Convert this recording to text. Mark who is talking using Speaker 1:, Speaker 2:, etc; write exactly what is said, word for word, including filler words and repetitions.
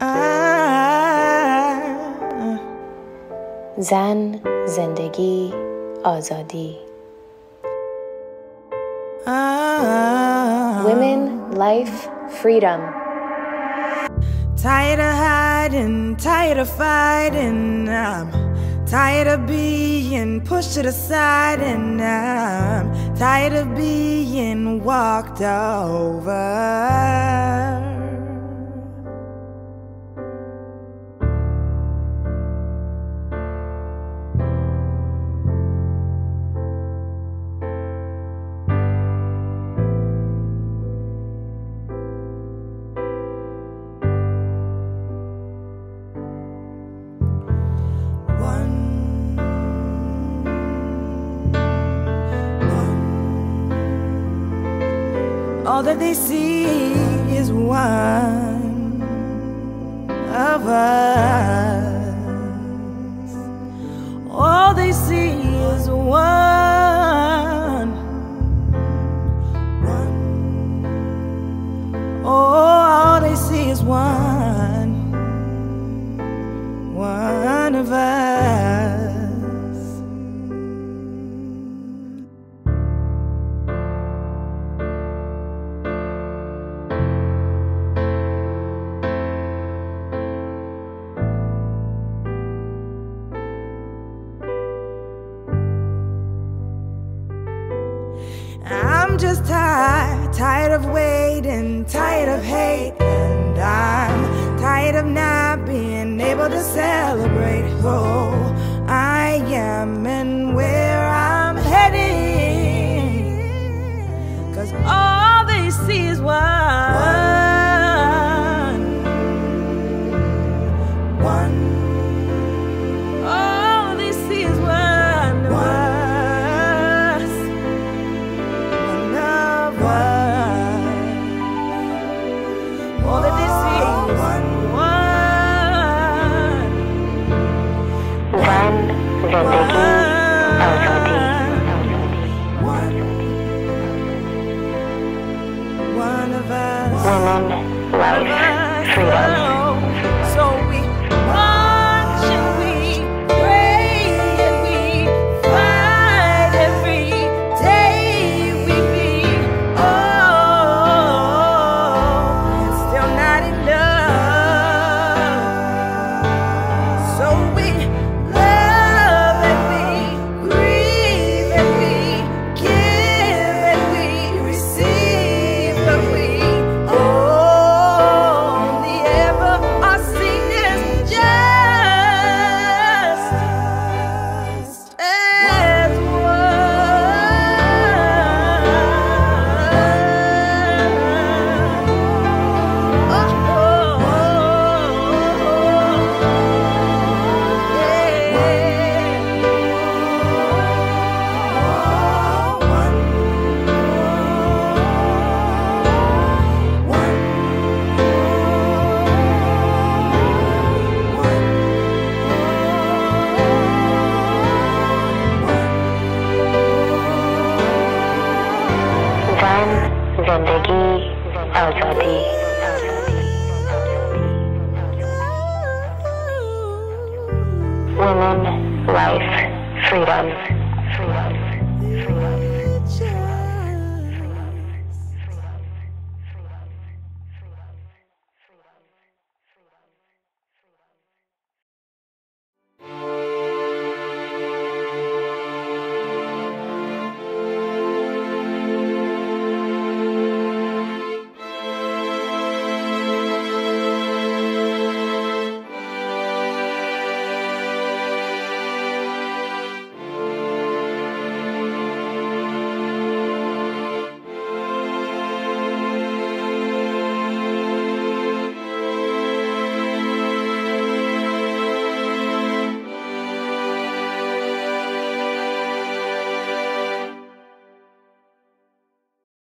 Speaker 1: زن، زندگی، آزادی. Women, life, freedom.
Speaker 2: Tired of hiding, tired of fighting. I'm tired of being pushed to the side, and I'm tired of being walked over. All that they see is one of us. All they see is one. One. Oh, all they see is one. One of us. I'm just tired, tired of waiting, tired of hate, and I'm tired of not being able to celebrate who I am and where I'm heading. 'Cause all they see is one. One. All they see is one. One. All that they see is one.
Speaker 1: Zan, Zendeghi, Azadi.
Speaker 2: One of us.
Speaker 1: Women, life, freedom.
Speaker 2: So we march and we pray and we fight every day we meet. Oh, and still not enough. So we love and we grieve and we give and we receive, but we only ever are seen as just as
Speaker 1: Zan, Zendeghi, Azadi.